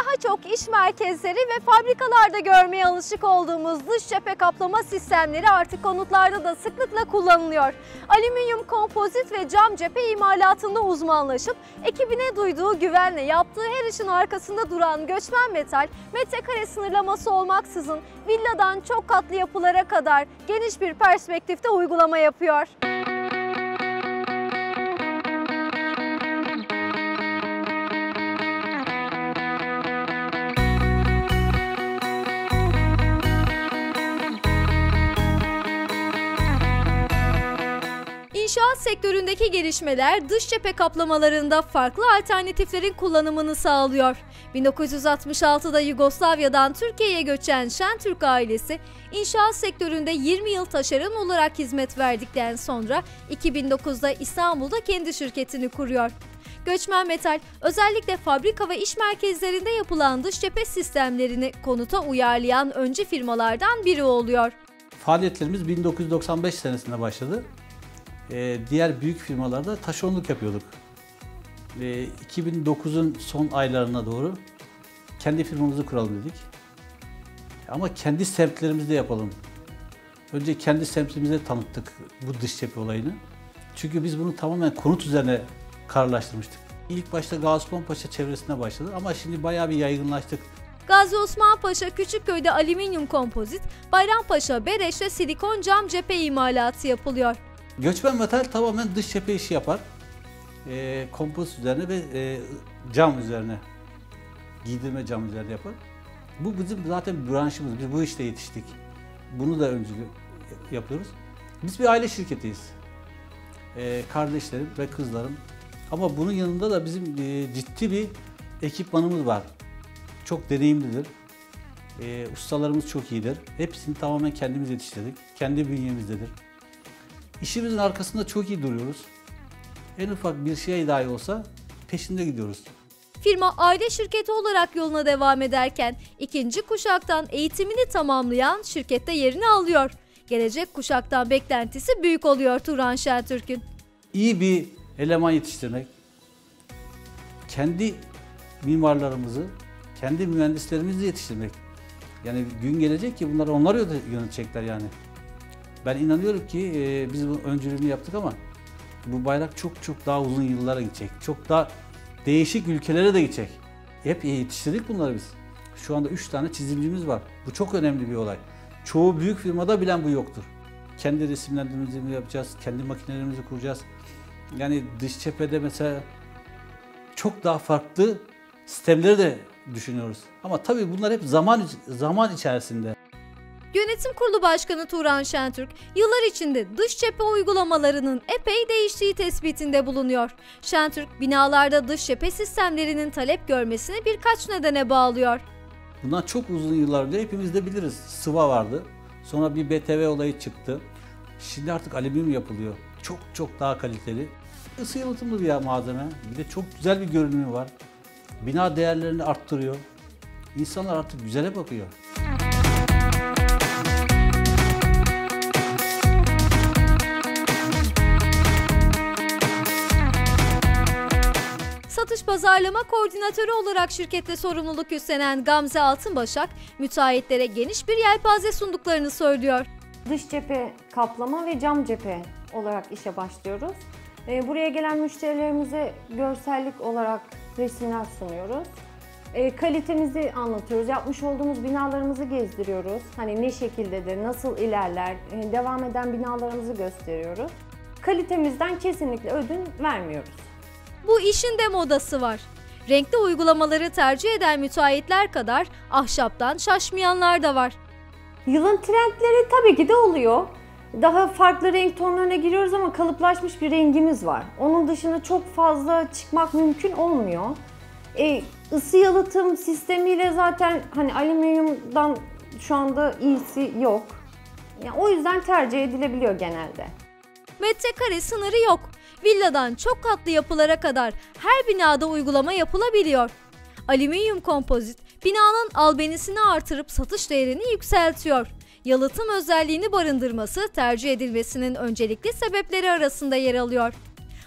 daha çok iş merkezleri ve fabrikalarda görmeye alışık olduğumuz dış cephe kaplama sistemleri artık konutlarda da sıklıkla kullanılıyor. Alüminyum, kompozit ve cam cephe imalatında uzmanlaşıp ekibine duyduğu güvenle yaptığı her işin arkasında duran Göçmen Metal, metrekare sınırlaması olmaksızın villadan çok katlı yapılara kadar geniş bir perspektifte uygulama yapıyor. İnşaat sektöründeki gelişmeler dış cephe kaplamalarında farklı alternatiflerin kullanımını sağlıyor. 1966'da Yugoslavya'dan Türkiye'ye göçen Şentürk ailesi, inşaat sektöründe 20 yıl taşeron olarak hizmet verdikten sonra 2009'da İstanbul'da kendi şirketini kuruyor. Göçmen Metal, özellikle fabrika ve iş merkezlerinde yapılan dış cephe sistemlerini konuta uyarlayan öncü firmalardan biri oluyor. Faaliyetlerimiz 1995 senesinde başladı. Diğer büyük firmalarda taşeronluk yapıyorduk. 2009'un son aylarına doğru kendi firmamızı kuralım dedik. Ama kendi semtlerimizde yapalım. Önce kendi semtimizde tanıttık bu dış cephe olayını. Çünkü biz bunu tamamen konut üzerine kararlaştırmıştık. İlk başta Gazi Osman Paşa çevresine başladı ama şimdi bayağı bir yaygınlaştık. Gazi Osman Paşa Küçükköy'de alüminyum kompozit, Bayrampaşa Bereş'te silikon cam cephe imalatı yapılıyor. Göçmen Metal tamamen dış cephe işi yapar. Kompozit üzerine ve cam üzerine, giydirme cam üzerine yapar. Bu bizim zaten branşımız, biz bu işte yetiştik. Bunu da öncülük yapıyoruz. Biz bir aile şirketiyiz. Kardeşlerim ve kızlarım. Ama bunun yanında da bizim ciddi bir ekipmanımız var. Çok deneyimlidir. Ustalarımız çok iyidir. Hepsini tamamen kendimiz yetiştirdik. Kendi bünyemizdedir. İşimizin arkasında çok iyi duruyoruz. En ufak bir şey dahi olsa peşinde gidiyoruz. Firma aile şirketi olarak yoluna devam ederken ikinci kuşaktan eğitimini tamamlayan şirkette yerini alıyor. Gelecek kuşaktan beklentisi büyük oluyor Turan Şentürk'ün. İyi bir eleman yetiştirmek, kendi mimarlarımızı, kendi mühendislerimizi yetiştirmek. Yani gün gelecek ki bunları onlar yönetecekler yani. Ben inanıyorum ki biz bu öncülüğünü yaptık ama bu bayrak çok daha uzun yıllara gidecek. Çok daha değişik ülkelere de gidecek. Hep yetiştirdik bunları biz. Şu anda 3 tane çizimcimiz var. Bu çok önemli bir olay. Çoğu büyük firmada bilen bu yoktur. Kendi resimlerimizi yapacağız, kendi makinelerimizi kuracağız. Yani dış cephede mesela çok daha farklı sistemleri de düşünüyoruz. Ama tabii bunlar hep zaman içerisinde. Yönetim Kurulu Başkanı Turan Şentürk, yıllar içinde dış cephe uygulamalarının epey değiştiği tespitinde bulunuyor. Şentürk, binalarda dış cephe sistemlerinin talep görmesini birkaç nedene bağlıyor. Bundan çok uzun yıllardır hepimiz de biliriz. Sıva vardı. Sonra bir BTV olayı çıktı. Şimdi artık alüminyum yapılıyor. Çok daha kaliteli. Isı yalıtımlı bir malzeme. Bir de çok güzel bir görünümü var. Bina değerlerini arttırıyor. İnsanlar artık güzele bakıyor. Satış pazarlama koordinatörü olarak şirkette sorumluluk üstlenen Gamze Altınbaşak, müteahhitlere geniş bir yelpaze sunduklarını söylüyor. Dış cephe kaplama ve cam cephe olarak işe başlıyoruz. Buraya gelen müşterilerimize görsellik olarak resimler sunuyoruz. Kalitemizi anlatıyoruz. Yapmış olduğumuz binalarımızı gezdiriyoruz. Hani ne şekildedir, nasıl ilerler, devam eden binalarımızı gösteriyoruz. Kalitemizden kesinlikle ödün vermiyoruz. Bu işin de modası var. Renkli uygulamaları tercih eden müteahhitler kadar ahşaptan şaşmayanlar da var. Yılın trendleri tabii ki de oluyor. Daha farklı renk tonlarına giriyoruz ama kalıplaşmış bir rengimiz var. Onun dışına çok fazla çıkmak mümkün olmuyor. Isı yalıtım sistemiyle zaten hani alüminyumdan şu anda iyisi yok. Yani o yüzden tercih edilebiliyor genelde. Metrekare sınırı yok. Villadan çok katlı yapılara kadar her binada uygulama yapılabiliyor. Alüminyum kompozit, binanın albenisini artırıp satış değerini yükseltiyor. Yalıtım özelliğini barındırması tercih edilmesinin öncelikli sebepleri arasında yer alıyor.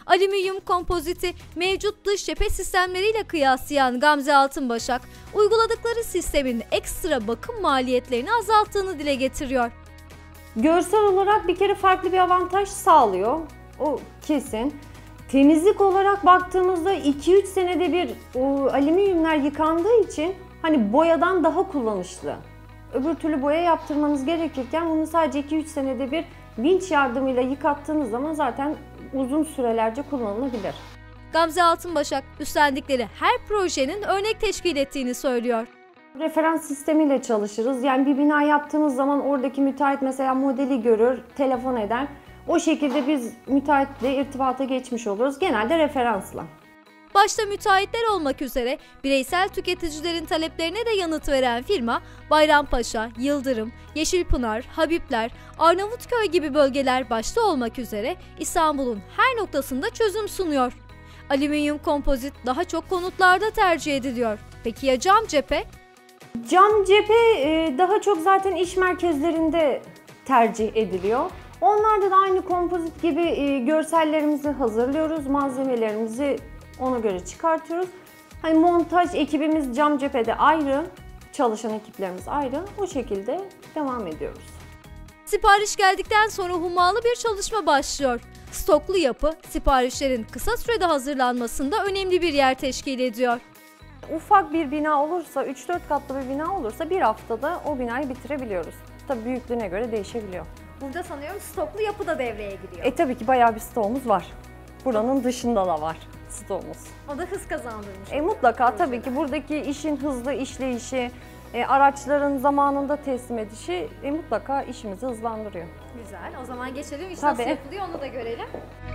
Alüminyum kompoziti mevcut dış cephe sistemleriyle kıyaslayan Gamze Altınbaşak, uyguladıkları sistemin ekstra bakım maliyetlerini azalttığını dile getiriyor. Görsel olarak bir kere farklı bir avantaj sağlıyor. O kesin. Temizlik olarak baktığımızda 2-3 senede bir o alüminyumlar yıkandığı için hani boyadan daha kullanışlı. Öbür türlü boya yaptırmanız gerekirken bunu sadece 2-3 senede bir vinç yardımıyla yıkattığınız zaman zaten uzun sürelerce kullanılabilir. Gamze Altınbaşak üstlendikleri her projenin örnek teşkil ettiğini söylüyor. Referans sistemiyle çalışırız. Yani bir bina yaptığımız zaman oradaki müteahhit mesela modeli görür, telefon eder. O şekilde biz müteahhitle irtibata geçmiş oluruz. Genelde referansla. Başta müteahhitler olmak üzere bireysel tüketicilerin taleplerine de yanıt veren firma, Bayrampaşa, Yıldırım, Yeşilpınar, Habibler, Arnavutköy gibi bölgeler başta olmak üzere İstanbul'un her noktasında çözüm sunuyor. Alüminyum kompozit daha çok konutlarda tercih ediliyor. Peki ya cam cephe? Cam cephe daha çok zaten iş merkezlerinde tercih ediliyor. Onlarda da aynı kompozit gibi görsellerimizi hazırlıyoruz, malzemelerimizi ona göre çıkartıyoruz. Hani montaj ekibimiz cam cephede ayrı, çalışan ekiplerimiz ayrı. O şekilde devam ediyoruz. Sipariş geldikten sonra hummalı bir çalışma başlıyor. Stoklu yapı, siparişlerin kısa sürede hazırlanmasında önemli bir yer teşkil ediyor. Ufak bir bina olursa, 3-4 katlı bir bina olursa bir haftada o binayı bitirebiliyoruz. Tabii büyüklüğüne göre değişebiliyor. Burada sanıyorum stoklu yapı da devreye giriyor. Tabii ki bayağı bir stoğumuz var. Buranın dışında da var stoğumuz. O da hız kazandırmış. Mutlaka tabii ki buradaki işin hızlı işleyişi, araçların zamanında teslim edişi mutlaka işimizi hızlandırıyor. Güzel. O zaman geçelim. İş Tabii. nasıl yapılıyor onu da görelim.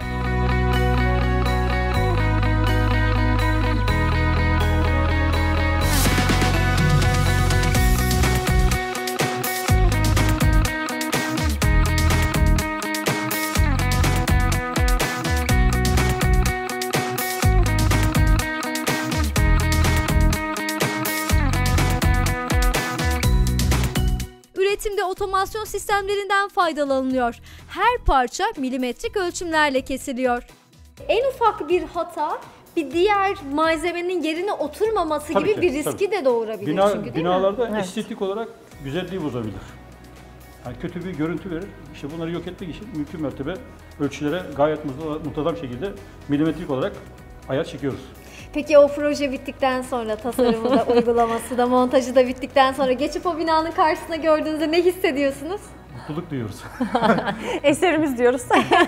Üretimde otomasyon sistemlerinden faydalanılıyor. Her parça milimetrik ölçümlerle kesiliyor. En ufak bir hata bir diğer malzemenin yerine oturmaması Tabii gibi ki, bir riski de doğurabilir çünkü değil mi? Binalarda Evet. estetik olarak güzelliği bozabilir. Yani kötü bir görüntü verir. İşte bunları yok etmek için mümkün mertebe ölçülere gayet muntazam şekilde milimetrik olarak ayar çekiyoruz. Peki o proje bittikten sonra tasarımı da, uygulaması da, montajı da bittikten sonra geçip o binanın karşısına gördüğünüzde ne hissediyorsunuz? Mutluluk duyuyoruz. Eserimiz diyoruz.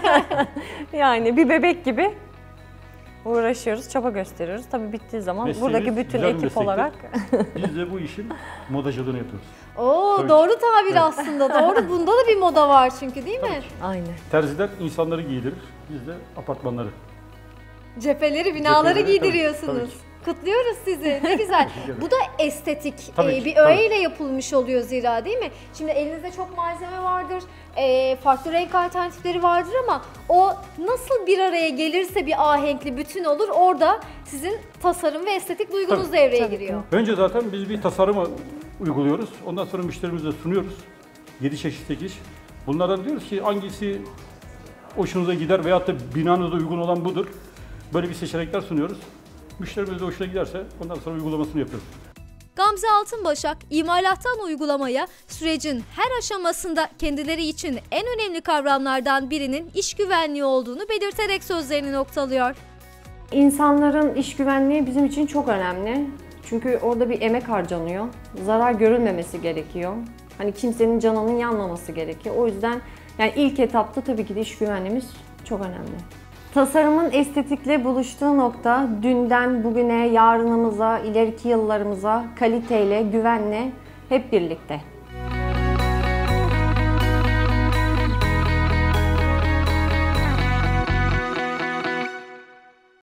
Yani bir bebek gibi uğraşıyoruz, çaba gösteriyoruz. Tabii bittiği zaman Mesleğimiz buradaki bütün güzel bir ekip meslektir. olarak Biz de bu işin modacılığını yapıyoruz. Oo, Tabii doğru tabir Evet. aslında. Doğru. Bunda da bir moda var çünkü değil mi? Tabii ki. aynen. Terziler insanları giydirir, biz de apartmanları. Cepheleri, binaları Cepheleri, giydiriyorsunuz. tabii ki. Kutluyoruz sizi. Ne güzel. Bu da estetik Tabii ki, bir tabii. öğeyle yapılmış oluyor zira değil mi? Şimdi elinizde çok malzeme vardır, farklı renk alternatifleri vardır ama o nasıl bir araya gelirse bir ahenkli bütün olur. Orada sizin tasarım ve estetik duygunuz Tabii. devreye Tabii ki. giriyor. Önce zaten biz bir tasarımı uyguluyoruz. Ondan sonra müşterimize sunuyoruz. 7 çeşit dikiş. Bunlardan diyoruz ki hangisi hoşunuza gider veyahut da binanıza uygun olan budur. Böyle bir seçenekler sunuyoruz. Müşterimiz de hoşuna giderse ondan sonra uygulamasını yapıyoruz. Gamze Altınbaşak, imalattan uygulamaya sürecin her aşamasında kendileri için en önemli kavramlardan birinin iş güvenliği olduğunu belirterek sözlerini noktalıyor. İnsanların iş güvenliği bizim için çok önemli. Çünkü orada bir emek harcanıyor. Zarar görülmemesi gerekiyor. Hani kimsenin canının yanmaması gerekiyor. O yüzden yani ilk etapta tabii ki de iş güvenliğimiz çok önemli. Tasarımın estetikle buluştuğu nokta dünden bugüne, yarınımıza, ileriki yıllarımıza kaliteyle, güvenle hep birlikte.